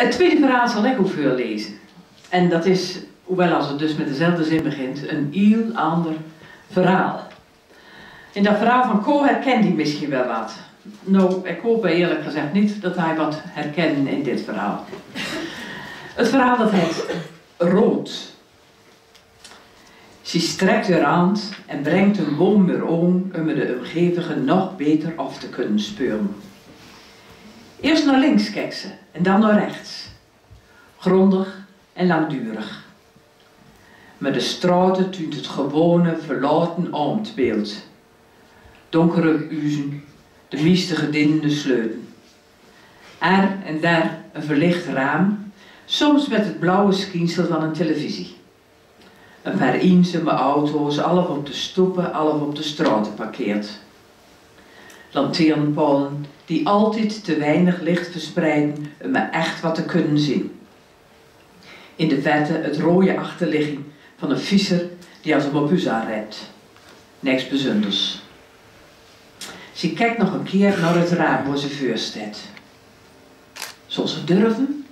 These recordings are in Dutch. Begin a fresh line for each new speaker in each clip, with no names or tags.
Het tweede verhaal zal ik ook veel lezen. En dat is, hoewel als het dus met dezelfde zin begint, een heel ander verhaal. In dat verhaal van Ko herkent hij misschien wel wat. Nou, ik hoop eerlijk gezegd niet dat hij wat herkent in dit verhaal. Het verhaal dat heet Rood. Ze strekt haar hand en brengt een boom weer om de omgevige nog beter af te kunnen speuren. Eerst naar links kijkt ze en dan naar rechts. Grondig en langdurig. Met de straten tuint het gewone, verlaten ambachtbeeld. Donkere huizen, de meeste gediende sleuten. Er en daar een verlicht raam, soms met het blauwe schiensel van een televisie. Een paar eenzame auto's, half op de stoepen, half op de straten parkeerd. Lanternenpalen die altijd te weinig licht verspreiden om er echt wat te kunnen zien. In de verte het rode achterligging van een fietser die als een mopus aanrijdt. Niks bijzonders. Ze kijkt nog een keer naar het raam waar ze voor staat. Zal ze durven?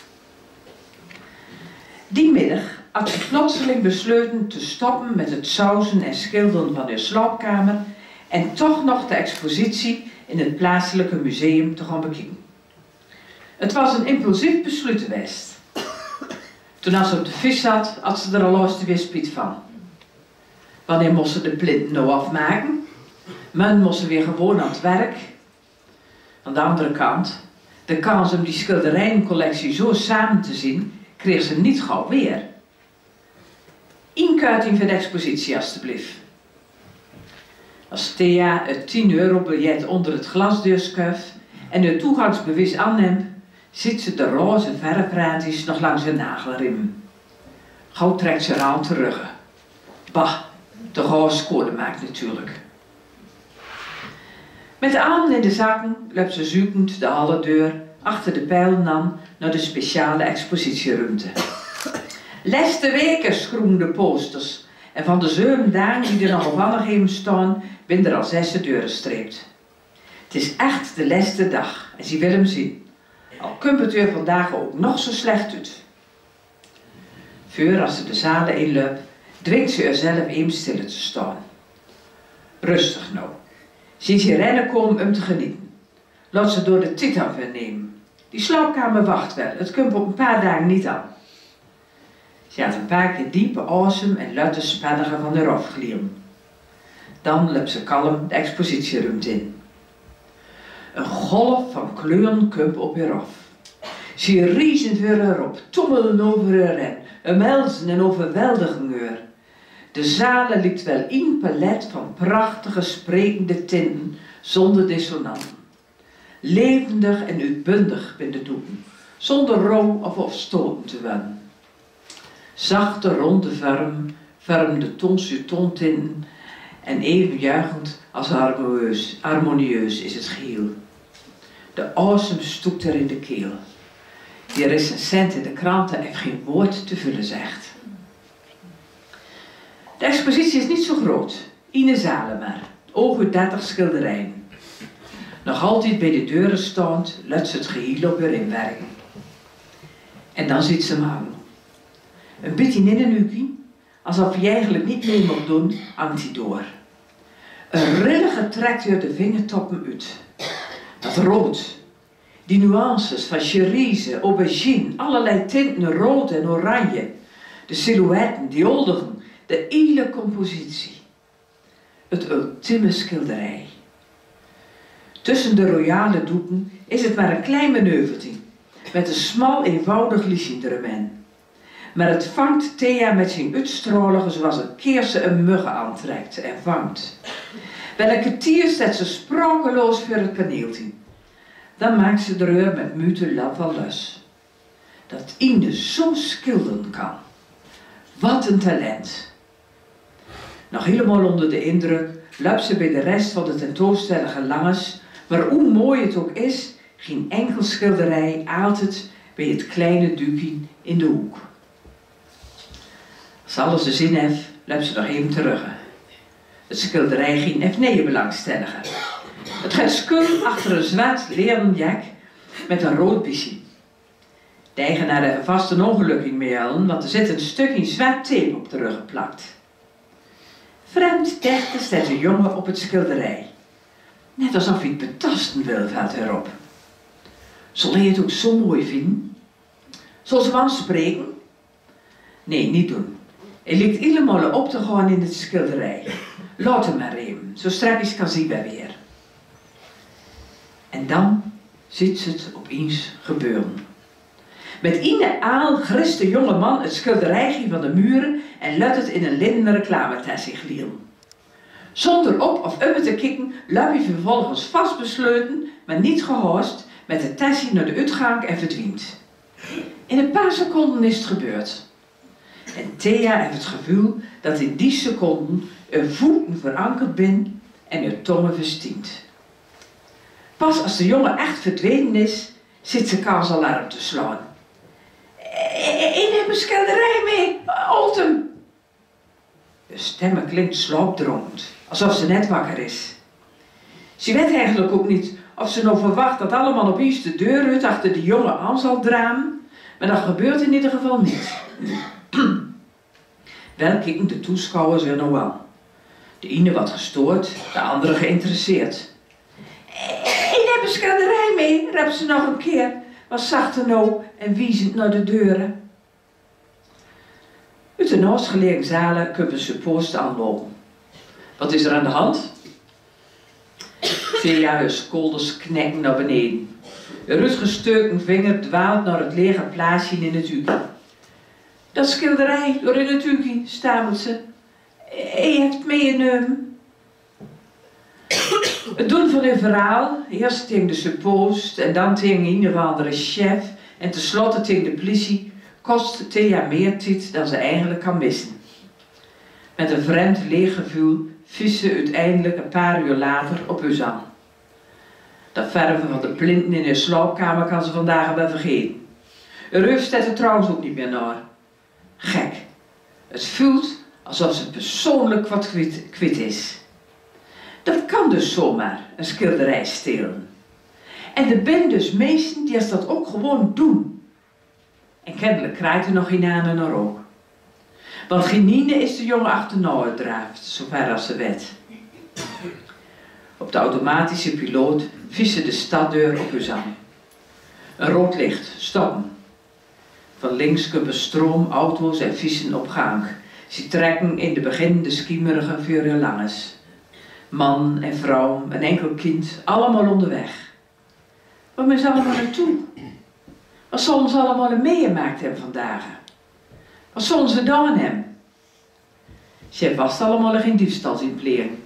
Die middag had ze plotseling besloten te stoppen met het sausen en schilderen van haar slaapkamer en toch nog de expositie in het plaatselijke museum te gaan bekijken. Het was een impulsief besluit geweest. Toen als ze op de vis zat, had ze er al last weer spijt van. Wanneer moest ze de plint nou afmaken? Men moest ze weer gewoon aan het werk. Aan de andere kant, de kans om die schilderijencollectie zo samen te zien, kreeg ze niet gauw weer. Inkuiting voor de expositie, alstublieft. Als Thea het 10 € biljet onder het glasdeur schuift en het toegangsbewijs aanneemt, ziet ze de roze verfraadjes nog langs haar nagelrim. Gauw trekt ze haar aan terug. Bah, de roze score maakt natuurlijk. Met de armen in de zakken loopt ze zoekend de hallendeur achter de pijlen aan naar de speciale expositieruimte. Leste weken schroemen de posters en van de 7 dagen die er nog op Annegem staan, binnen er al 6 deuren streept. Het is echt de laatste dag en ze wil hem zien. Al komt het er vandaag ook nog zo slecht uit. Voor als ze de zalen inloopt, dwingt ze haarzelf even stil te staan. Rustig nou. Ziet je rennen komen om te genieten. Laat ze door de tijd af nemen. Die slaapkamer wacht wel, het komt op een paar dagen niet aan. Ze had een paar keer diepe asem en luid de spanningen van de afglieren. Dan loopt ze kalm de expositieruimte in. Een golf van kleuren komt op haar af. Ze riezen voor haar op, tommelen over haar heen, omhelzen en overweldigen haar. De zalen ligt wel in palet van prachtige sprekende tinten zonder dissonanten. Levendig en uitbundig in de doeken, zonder rouw of afstoten te wennen. Zachte ronde vormde ton-sur-ton-tinten en even juichend als harmonieus is het geheel. De asem stoekt er in de keel. Die recensent in de kranten heeft geen woord te vullen zegt. De expositie is niet zo groot, in zalen maar, over 30 schilderijen. Nog altijd bij de deuren staand, luidt ze het geheel op haar inwerken. En dan ziet ze hem hangen. Een beetje in een ukie, alsof hij eigenlijk niet mee mocht doen, hangt hij door. Een rillige trekt haar de vingertoppen uit. Dat rood, die nuances van cerise, aubergine, allerlei tinten rood en oranje. De silhouetten, die oldigen, de hele compositie. Het ultieme schilderij. Tussen de royale doeken is het maar een klein manoeuvertje, met een smal eenvoudig lichindrement. Maar het vangt Thea met zijn uitstralen zoals een keerse een muggen aantrekt en vangt. Welke tier zet ze sprakeloos voor het paneeltje. Dan maakt ze de reur met mute lap van lus. Dat Ine zo schilderen kan. Wat een talent. Nog helemaal onder de indruk loopt ze bij de rest van de tentoonstellige langs, maar hoe mooi het ook is, geen enkel schilderij altijd bij het kleine duikje in de hoek. Als alles de zin heeft, loopt ze nog even terug. Het schilderij ging even nee belangstelligen. Het gaat skul achter een zwart leren jak met een rood biesje. De eigenaar heeft vast een ongeluk in melden, want er zit een stukje zwart tape op de rug geplakt. Vreemd dichter staat de jongen op het schilderij. Net alsof hij het betasten wil, valt erop. Zal hij het ook zo mooi vinden? Zal ze hem aanspreken? Nee, niet doen. Hij ligt helemaal op te gaan in het schilderij. Laat hem maar even, zo straks kan zien wij weer. En dan ziet ze het opeens gebeuren. Met ine aal grist de jonge man het schilderijtje van de muren en laat het in een linnen reclametasje glieden. Zonder op of te kijken, luip hij vervolgens vastbesloten, maar niet gehaast, met het tasje naar de uitgang en verdwijnt. In een paar seconden is het gebeurd. En Thea heeft het gevoel dat in die seconden een voeten verankerd bin en haar tongen verstient. Pas als de jongen echt verdwenen is, zit ze kaasalarm te slaan. Ik heb een schilderij mee, Altem. De stem klinkt slaapdroomend, alsof ze net wakker is. Ze weet eigenlijk ook niet of ze nog verwacht dat allemaal opeens de deur uit achter de jongen aan zal draaien, maar dat gebeurt in ieder geval niet. Wel kijken de toeschouwers er nou aan. De ene wat gestoord, de andere geïnteresseerd. Ik heb een schilderij mee, rep ze nog een keer, was zachter nou en wiezend naar de deuren. Uit de naastgelegen zalen kunnen ze post aanlopen. Wat is er aan de hand? Thea haar schouders knekken naar beneden. Een uitgestoken vinger dwaalt naar het lege plaatsje in het ukie. Dat schilderij door in het ukie, stamelt ze. Hij heeft meegenomen. Het doen van hun verhaal, eerst tegen de suppost en dan tegen een of andere chef en tenslotte tegen de politie, kost Thea meer tijd dan ze eigenlijk kan missen. Met een vreemd leeg gevoel vies ze uiteindelijk een paar uur later op huis aan. Dat verven van de plinten in haar slaapkamer kan ze vandaag wel vergeten. Haar hoofd staat er trouwens ook niet meer naar. Gek. Het voelt alsof ze persoonlijk wat kwijt is. Dat kan dus zomaar, een schilderij stelen. En er zijn dus mensen die dat ook gewoon doen. En kennelijk krijgt er nog geen aan en er ook. Want geen is de jongen achterna gedraafd, zover als ze weet. Op de automatische piloot vissen de staddeur op huis aan. Een rood licht, stoppen. Van links komen stroom, auto's en vissen op gang. Ze trekken in de begin de schiemerige voor hun langes. Man en vrouw, een enkel kind, allemaal onderweg. Waar zijn ze allemaal naartoe? Wat zullen ze allemaal meegemaakt hebben vandaag? Wat zullen ze gedaan hebben? Ze hebben vast allemaal geen diefstal in plegen.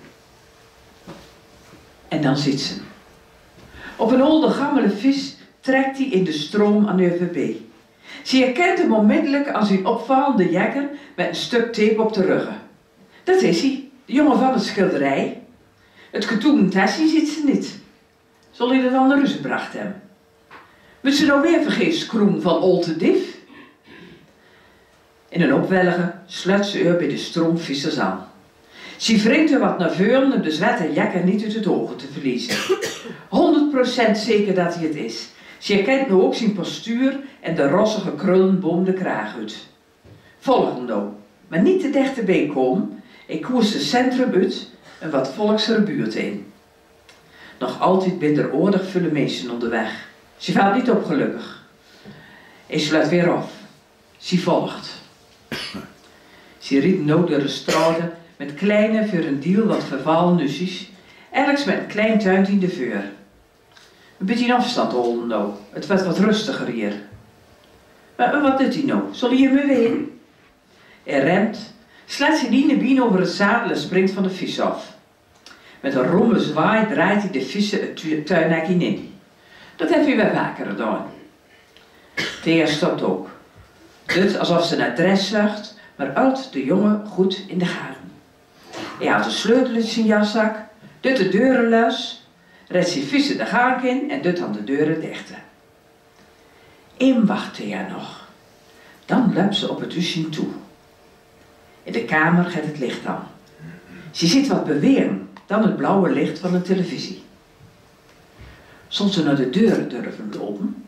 En dan zit ze. Op een oude gammele vis trekt hij in de stroom aan haar voorbij. Ze herkent hem onmiddellijk als een opvallende jekker met een stuk tape op de ruggen. Dat is hij, de jongen van het schilderij. Het katoenen tasje ziet ze niet. Zal hij dat dan naar huis gebracht hebben? Moet ze nou weer vergeefs kroen van Olte Dief? In een opwellige sluit ze haar bij de stroomvissers aan. Ze wringt er wat naar voren om de zwarte jekker niet uit het ogen te verliezen. 100% zeker dat hij het is. Ze herkent nu ook zijn postuur en de rossige krullen boom de kraag uit. Volg hem nou, maar niet te dichterbij komen. Ik koers het centrum uit en wat volksere buurt in. Nog altijd binnen oordig veel mensen onderweg. Ze valt niet op gelukkig. Hij sluit weer af. Ze volgt. Ze riet nou door de straten met kleine voor een deal wat vervallen nusjes, elks met een klein tuintje in de veur. Een beetje afstand houden nou, het wordt wat rustiger hier. Maar wat doet hij nou? Zal hij me weten? Hij remt, slaat zijn ene bien over het zadel en springt van de vis af. Met een romme zwaai draait hij de vissen het tuinhekje in. Dat heeft hij wel vaker gedaan. Thea stopt ook. Dit alsof ze naar dress zucht, maar houdt de jongen goed in de gaten. Hij haalt de sleutel uit zijn jaszak, doet de deuren los, redt zijn vissen de gang in en doet dan de deuren dichten. Eén wacht Thea nog. Dan loopt ze op het huisje toe. In de kamer gaat het licht aan. Ze ziet wat bewegen, dan het blauwe licht van de televisie. Zal ze naar de deuren durven lopen?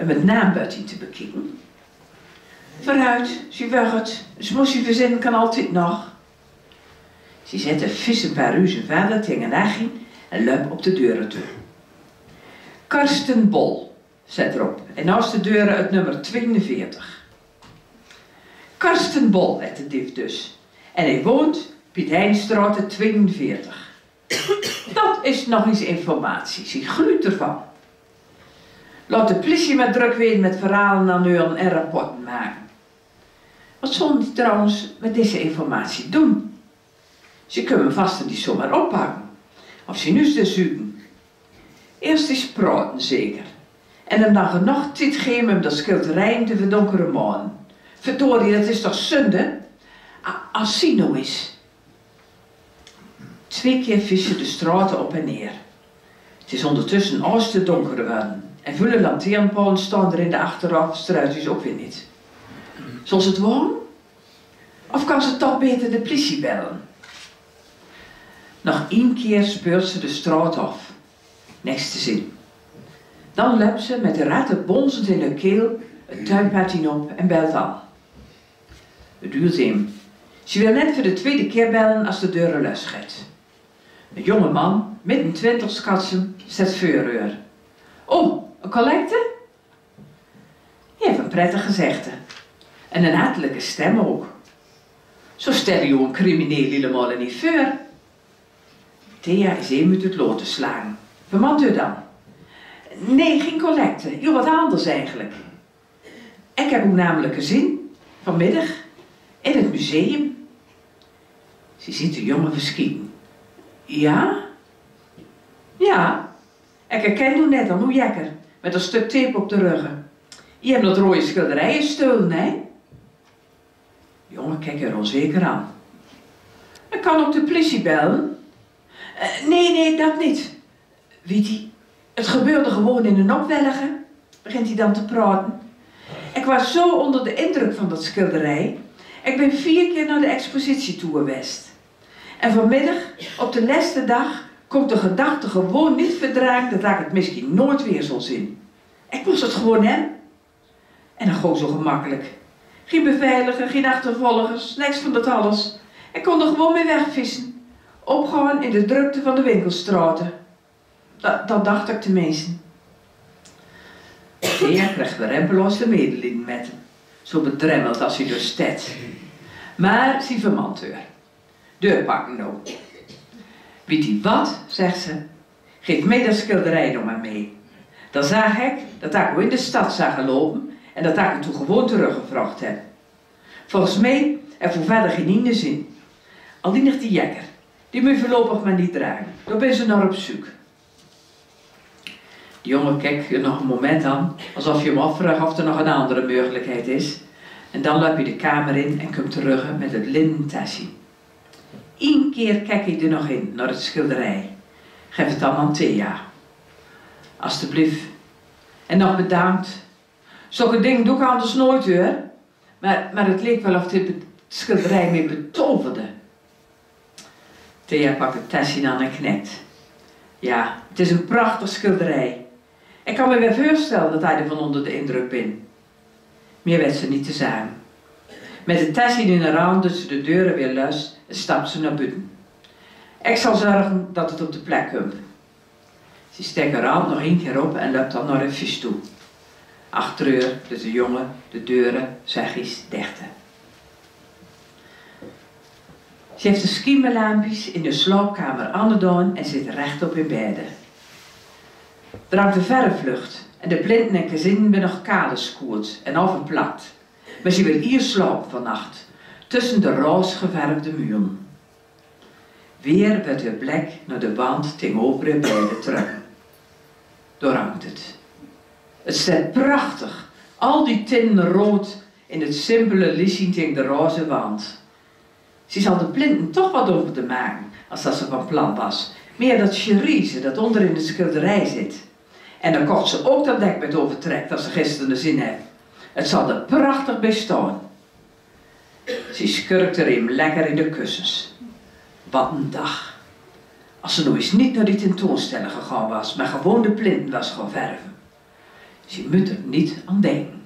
en met naambutting te bekijken. Vooruit, ze wacht, een smoesje verzinnen kan altijd nog. Ze zette vis een paar uur verder tegen een achie en liep op de deuren toe. Karsten Bol, zet erop, en naast de deuren het nummer 42. Karsten Bol werd de dief dus, en hij woont Piet Heinstraat 42. Dat is nog eens informatie, zie gluut ervan. Laat de politie maar druk weten met verhalen aan u en rapporten maken. Wat zullen die trouwens met deze informatie doen? Ze kunnen vast niet zomaar oppakken. Of ze nu dus zoeken. Eerst eens praten zeker. En hem dan genoeg tijd geven om dat schilderijen te verdonkeren man. Verdorie, dat is toch zonde? Als zie nou eens. 2 keer vissen de straten op en neer. Het is ondertussen als te donker geworden. En vele lantaarnpalen staan er in de achterafstruitjes ook weer niet. Zal ze het worden? Of kan ze toch beter de politie bellen? Nog 1 keer speurt ze de straat af. Niks te zien. Dan loopt ze met de ratten bonzend in haar keel het tuinpad op en belt aan. Het duurt hem. Ze wil net voor de 2e keer bellen als de deur los gaat. Een jonge man, midden 20 schatsen, zet voor haar. Oh, een collecte? Hij heeft een prettig gezegde. En een hartelijke stem ook. Zo stel je een crimineel helemaal niet voor. Thea is even uit het lood te slaan. Vermant u dan? Nee, geen collecte. Heel wat anders eigenlijk. Ik heb ook namelijk gezien, vanmiddag, in het museum. Ze ziet de jongen verschieten. Ja? Ja. Ik herken u net al, hoe jekker, met een stuk tape op de ruggen. Je hebt dat rode schilderijen gestolen, hè? De jongen kijkt er onzeker aan. Ik kan ook de politie bellen. Nee, dat niet. Weet hij, het gebeurde gewoon in een opwelligen, begint hij dan te praten. Ik was zo onder de indruk van dat schilderij. Ik ben 4 keer naar de expositie toe geweest. En vanmiddag, op de laatste dag, komt de gedachte gewoon niet verdragen dat ik het misschien nooit weer zal zien. Ik moest het gewoon hebben. En dan gewoon zo gemakkelijk. Geen beveiliger, geen achtervolgers, niks van dat alles. Ik kon er gewoon mee wegvissen. Opgaan in de drukte van de winkelstraten. Dat dacht ik tenminste. Thea kreeg rempeloos de medelijden met hem. Zo bedremmeld als hij dus staat. Maar ze vermant haar. Deur pakken nou. Weet u wat, zegt ze. Geef mij dat schilderij nog maar mee. Dan zag ik dat ik in de stad zag lopen en dat ik het toen gewoon teruggevraagd heb. Volgens mij er voor verder geen ene zin. Al die nog die jekker. Die moet je voorlopig maar niet dragen. Daar ben ze naar op zoek. De jongen kijkt je nog een moment aan, alsof je hem afvraagt of er nog een andere mogelijkheid is. En dan loop je de kamer in en komt terug met het linnen tasje. 1 keer kijk je er nog in, naar het schilderij. Geef het dan aan Thea. Alsjeblieft. En nog bedankt. Zulke dingen doe ik anders nooit hoor. Maar het leek wel of dit schilderij me betoverde. Thea pakt het tasje aan en knikt. Ja, het is een prachtig schilderij. Ik kan me weer voorstellen dat hij ervan onder de indruk bent. Meer werd ze niet te zeggen. Met het tasje in haar hand doet ze de deuren weer los en stapt ze naar buiten. Ik zal zorgen dat het op de plek komt. Ze steekt haar hand nog 1 keer op en loopt dan naar het vis toe. Achter haar doet de jongen de deuren zachtjes dichten. Ze heeft de schiemerlaampjes in de slaapkamer aangedaan en zit rechtop in bedden. Er hangt een verfvlucht en de blinden en gezinnen ben nog kale skoerd en afgeplakt. Maar ze wil hier slapen vannacht, tussen de roze geverfde muren. Weer wordt haar blik naar de wand tegenover haar bedden terug. Daar hangt het. Het staat prachtig, al die tinten rood in het simpele liesje tegen de roze wand. Ze zal de plinten toch wat over te maken, als dat ze van plan was. Meer dat cerise dat onder in de schilderij zit. En dan kocht ze ook dat dekbed overtrekt als ze gisteren de zin heeft. Het zal er prachtig bij staan. Ze schurkt er hem lekker in de kussens. Wat een dag. Als ze nou eens niet naar die tentoonstelling gegaan was, maar gewoon de plinten was gaan verven. Dus je moet er niet aan denken.